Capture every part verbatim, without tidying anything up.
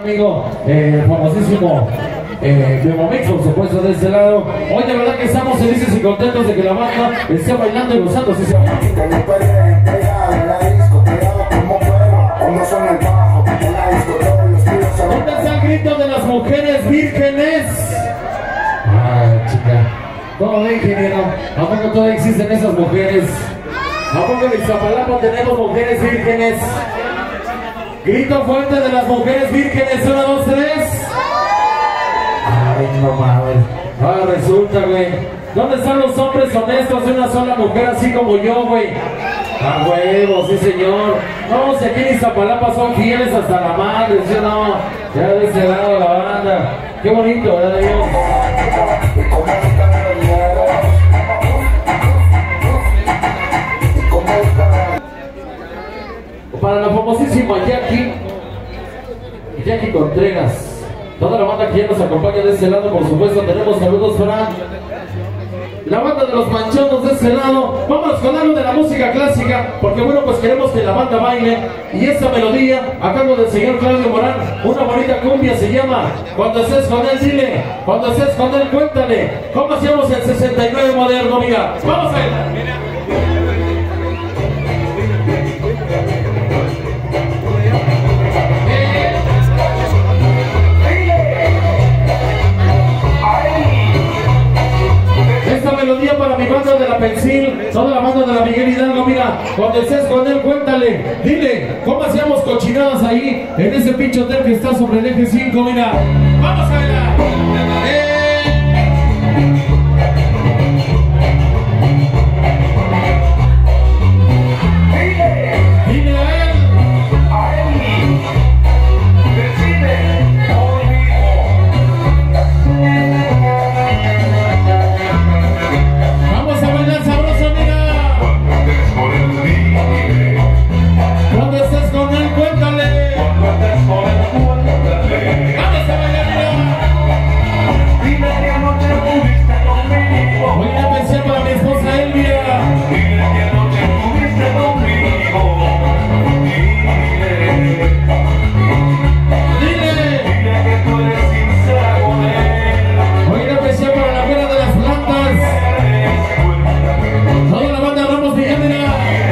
Amigo, eh, famosísimo eh, Memomix, por supuesto, de este lado. Hoy de verdad que estamos felices y contentos de que la banda esté bailando y gozando. Si se... ¿Dónde está el grito de las mujeres vírgenes? Ah, chica. ¿Cómo ve, ingeniero? ¿A poco todavía existen esas mujeres? ¿A poco en Iztapalapa tenemos mujeres vírgenes? Grito fuerte de las mujeres vírgenes, una, dos, tres. Ay, no mames. Ah, resulta, güey. ¿Dónde están los hombres honestos de una sola mujer así como yo, güey? A huevo, sí señor. No, si aquí en Iztapalapa son fieles hasta la madre, ¿sí o no? Ya de ese lado la banda. Qué bonito, ¿verdad, Dios? Para la famosísima Jackie, Jackie Contreras, toda la banda que ya nos acompaña de este lado, por supuesto, tenemos saludos para la banda de los manchones de este lado. Vamos con algo de la música clásica, porque bueno, pues queremos que la banda baile, y esta melodía, a cargo del señor Claudio Morán, una bonita cumbia, se llama Cuando estés con él, dile, cuando estés con él, cuéntale, ¿cómo hacíamos el sesenta y nueve moderno? Mira, vamos a ver. Melodía para mi banda de la Pensil, toda la banda de la Miguel Hidalgo. Mira, cuando estés con él, cuéntale, dile, ¿cómo hacíamos cochinadas ahí en ese pinche hotel que está sobre el eje cinco? Mira, vamos a bailar. ¡Eh! Dile a él, a él, decide conmigo. Cuando estés con él, cuéntale. Vamos a bailar, dile que anoche estuviste conmigo. Voy a pensar para mi esposa Elvia. Dile que anoche estuviste conmigo. Dile. Dile que tú eres sincera con él. Voy a pensar para la pera de las plantas. Toda la banda Ramos Villamena.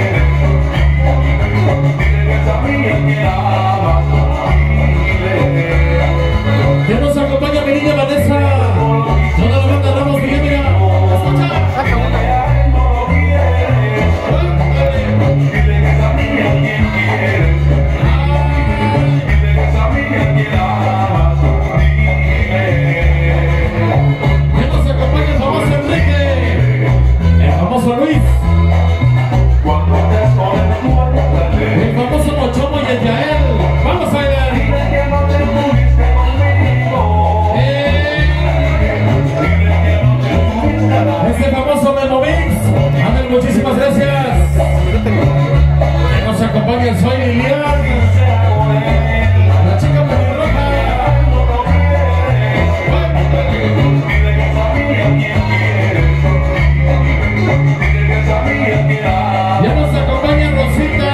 Que nos acompaña mi niña Vanessa. Toda la banda Ramos Villamena. Escucha. Que nos acompaña el famoso Enrique, el famoso Luis, el famoso Mochomo y el Yael. Vamos a bailar. Este famoso Memomix. Ándale, muchísimas gracias. Que nos acompaña el Soy Lilian, la chica pelirroja. Ya nos acompaña Rosita.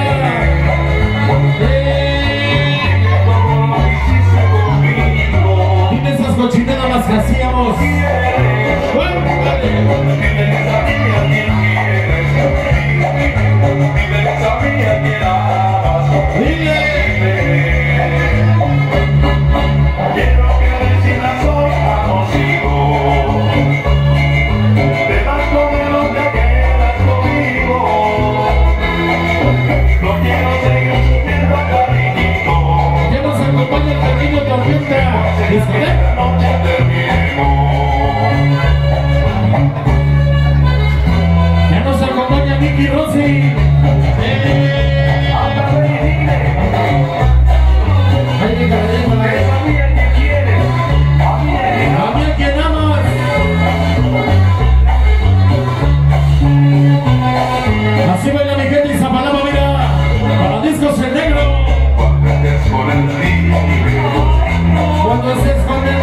Dime esas cochinadas que hacíamos. Dile. Quiero que decidas hoy consigo. Te vas con el hombre que quedas conmigo. No quiero seguir sufriendo cariñito. Ya nos acompaña el pequeño Tormenta. No te termino. Ya nos acompaña Nicky Rossi. Eh. Ay, mi cadena. A mí a quien quieres. A mí a quien amas. Así baila mi gente Iztapalapa, mira. Para discos en negro. Cuando estés con él.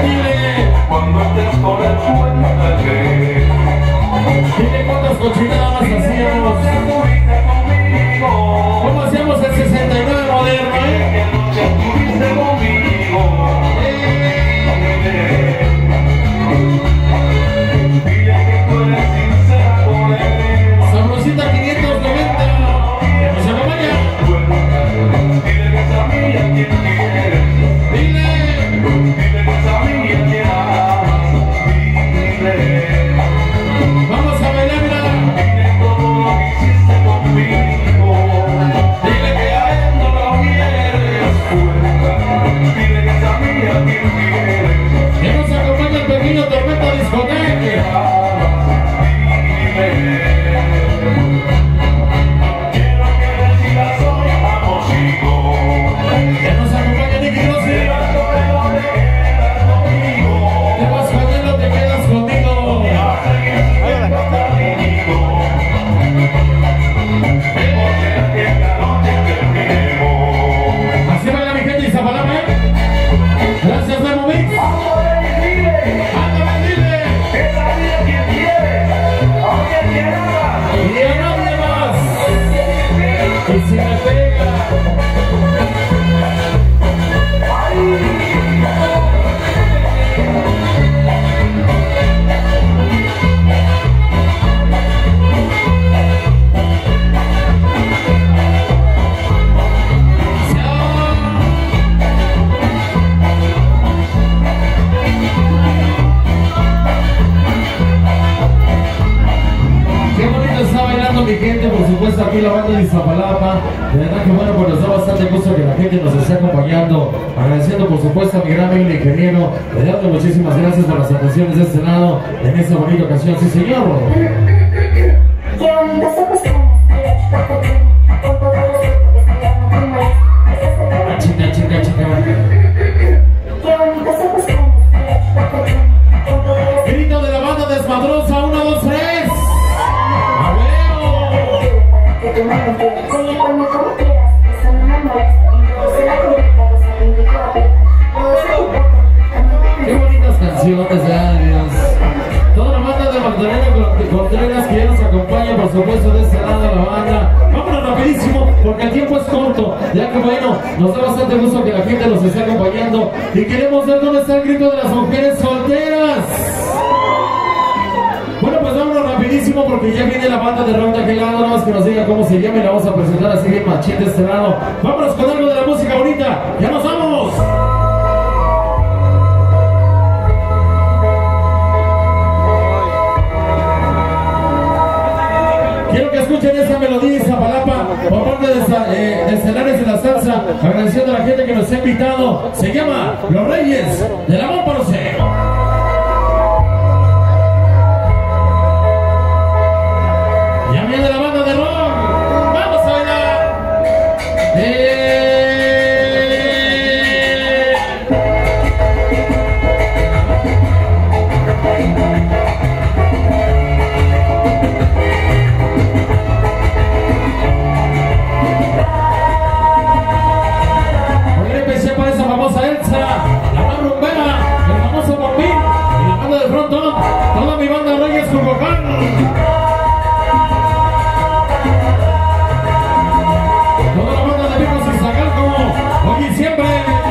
aquí la banda de Iztapalapa. De verdad que bueno, pues nos da bastante gusto que la gente nos esté acompañando. Agradeciendo por supuesto a mi gran amigo el ingeniero. Le damos muchísimas gracias por las atenciones de este lado en esta bonita ocasión. Sí, señor. Chica, chica, chica. Grito de la banda desmadrosa, uno, dos, tres. ¡A qué bonitas canciones, ya, Dios! Toda la banda de Magdalena Contreras que ya nos acompaña, por supuesto, de este lado de la banda. Vámonos rapidísimo, porque el tiempo es corto, ya que bueno, nos da bastante gusto que la gente nos esté acompañando y queremos ver dónde está el grito de las mujeres solteras. Bueno, pues vámonos rapidísimo porque ya viene la banda de rock de aquel lado, nada más que nos diga cómo se llama y la vamos a presentar así bien machín de este lado. Vámonos con algo de la música bonita, ¡ya nos vamos! Quiero que escuchen esa melodía Iztapalapa por parte de, eh, de Estelares de la Salsa, agradeciendo a la gente que nos ha invitado. Se llama Los Reyes del Amor para usted. Ya viene la banda de rock. ¡Vamos a bailar! ¡Eh! Toda mi banda Reyes Curroján. Toda la banda de Vivos y Zagalco, hoy y siempre.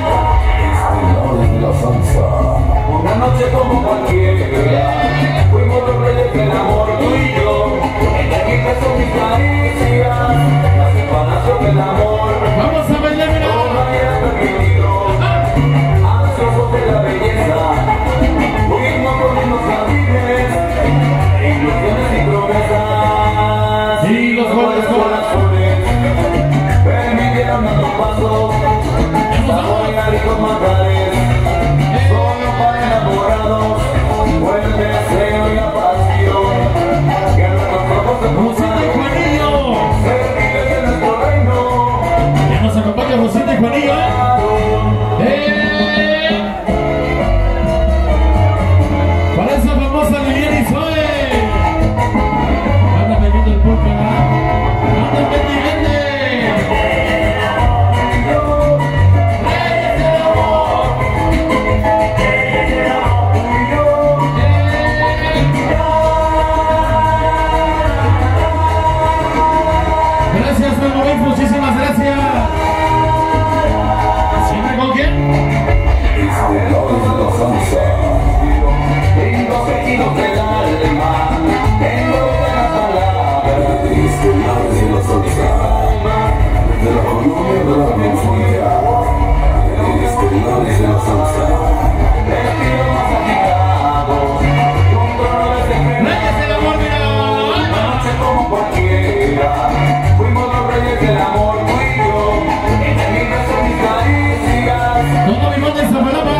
La salsa. Una noche como cualquiera, fuimos los reyes del amor, tú y yo. En aquí que son mis caricias, la separación del amor. Vamos a bailar, mira. Ansiosos de la belleza. Ilusiones y promesas y los goles corazones permitieron nuestros pasos, saborear y con manjares, solo para enamorados, fue el deseo y la pasión que a nuestros ojos se cruzaron, serviles de nuestro reino. Ya nos acompaña Rosita y Juanillo. ¡Eh! Para esa famosa Liliana y Zoe. Anda bebiendo el pulque, ¿verdad? Anda bebiendo. Reyes del amor. Reyes del amor. Gracias, Memo Bex, muchísimas gracias. ¿Siempre con quién? Tengo vestidos del alma, tengo buenas palabras, disculares de la salsa, de la colonia de la memoria, disculares de la salsa, vestidos más agitados, con colores de Reyes del amor, mira, una noche como cualquiera, fuimos los reyes del amor, tú y yo, enemigas son mis caricias, todo mi monte Iztapalapa.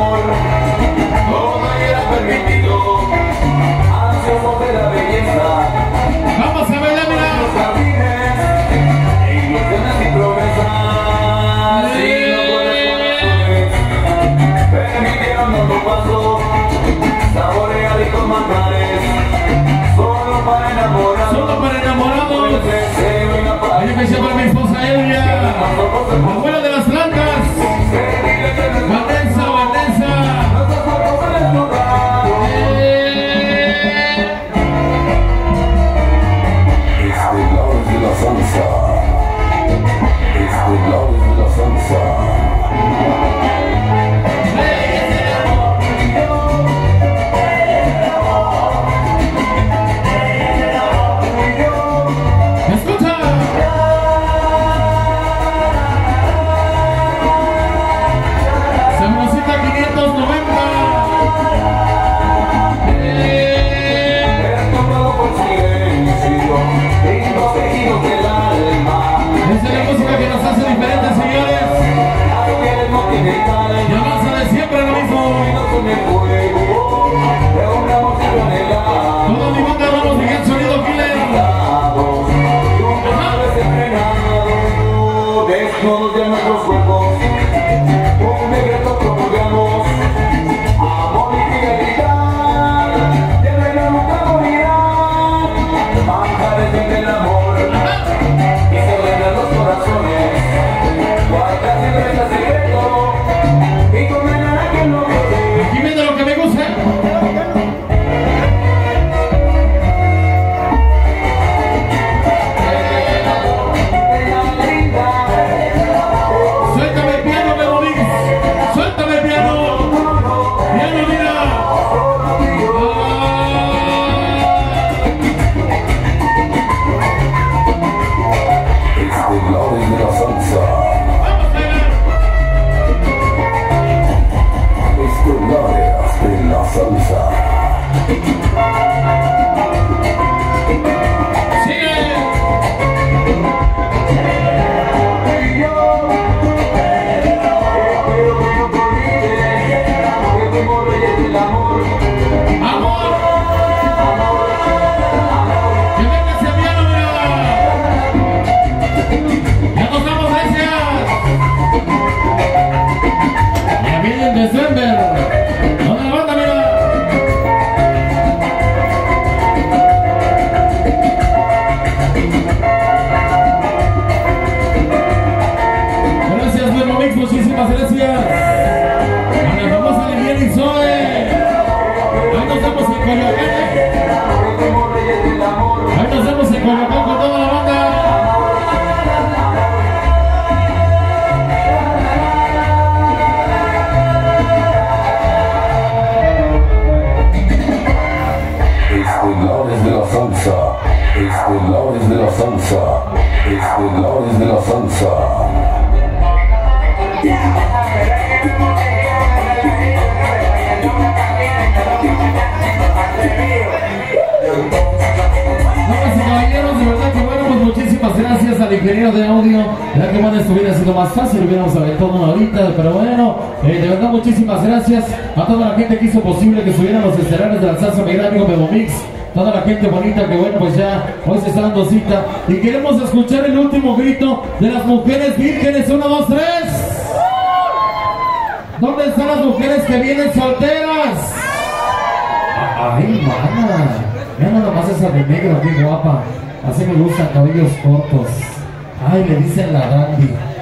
Permitido, ansiosos de la belleza. Vamos a bailar, mira. Los jardines, ilusiones y promesas. Y los buenos corazones permitieron nuestro paso, saborear y con manjares, solo para enamorados. Solo para enamorados. Hay especial para mi esposa Elia, abuela de las blancas. Vanessa, Vanessa. con el fuego de un amorcito anhelado. Toda mi banda vamos a el sonido killer. Desnudos de nuestros cuerpos, un decreto promulgamos, amor y fidelidad, de reina nunca morirán, manjares del amor, y celebran los corazones, guarda siempre este secreto, y condenan a quien lo quiere. Aquí viene lo que me gusta. Muchísimas gracias. A la famosa Liliana y Zoe. Ahí nos vemos en Coyoacán. Ahí nos vemos en Coyoacán con toda la banda. Estelares de la salsa, estelares de la salsa, estelares de la salsa. Damas y caballeros, de verdad que bueno, pues muchísimas gracias al ingeniero de audio. Ya que bueno, esto hubiera sido más fácil, hubiéramos aventado una ahorita, pero bueno, eh, de verdad muchísimas gracias a toda la gente que hizo posible que subieran los estelares de la salsa, mi gran amigo Memo Mix, toda la gente bonita que bueno, pues ya hoy se está dando cita y queremos escuchar el último grito de las mujeres vírgenes. Uno, dos, tres. ¿Dónde están las mujeres que vienen solteras? Ay, mana, mira nada más esa de negro, qué guapa. Así me gustan, cabellos cortos. Ay, le dicen la dandy.